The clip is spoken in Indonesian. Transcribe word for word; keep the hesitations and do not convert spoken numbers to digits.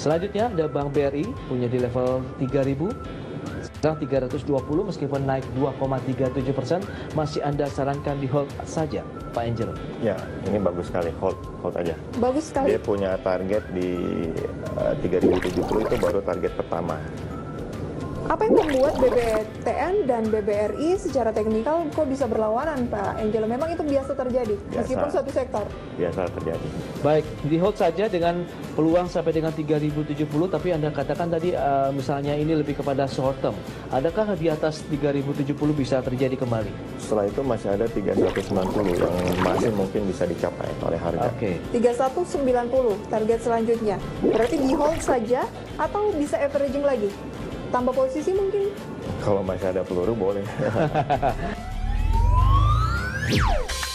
Selanjutnya ada Bank B R I punya di level tiga ribu. Sekarang tiga ratus dua puluh meskipun naik dua koma tiga tujuh persen, masih Anda sarankan di hold saja, Pak Angel? Ya, ini bagus sekali, hold, hold aja. Bagus sekali. Dia punya target di uh, tiga ribu tujuh puluh, itu baru target pertama. Apa yang membuat B B T N dan B B R I secara teknikal kok bisa berlawanan, Pak Angelo? Memang itu biasa terjadi, Biasa. meskipun satu sektor? Biasa terjadi. Baik, di hold saja dengan peluang sampai dengan tiga ribu tujuh puluh, tapi Anda katakan tadi uh, misalnya ini lebih kepada short term. Adakah di atas tiga ribu tujuh puluh bisa terjadi kembali? Setelah itu masih ada tiga ratus sembilan puluh yang masih mungkin bisa dicapai oleh harga. Oke. Okay. tiga ribu seratus sembilan puluh target selanjutnya. Berarti di hold saja atau bisa averaging lagi? Tambah posisi mungkin? Kalau masih ada peluru boleh.